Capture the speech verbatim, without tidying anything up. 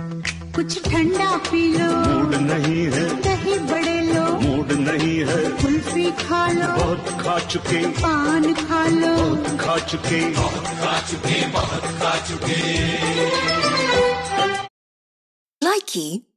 कुछ ठंडा P low, mood नहीं है, दही बड़े लो, मूड नहीं है, कुल्फी खा लो, बहुत खा चुके, पान खा लो, बहुत खा चुके, बहुत खा चुके, बहुत खा चुके। Likey